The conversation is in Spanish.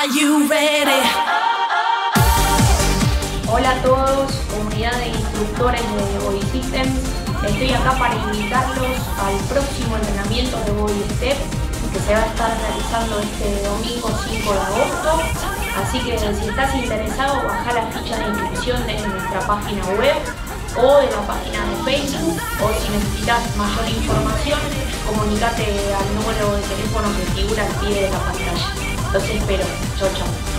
Are you ready? Hola a todos, comunidad de instructores de Body Systems. Estoy acá para invitarlos al próximo entrenamiento de Body Step que se va a estar realizando este domingo 5 de agosto. Así que si estás interesado, baja la ficha de inscripción de nuestra página web o de la página de Facebook, o si necesitas mayor información, comunícate al número de teléfono que figura al pie de la pantalla. Los espero. Chau, chau.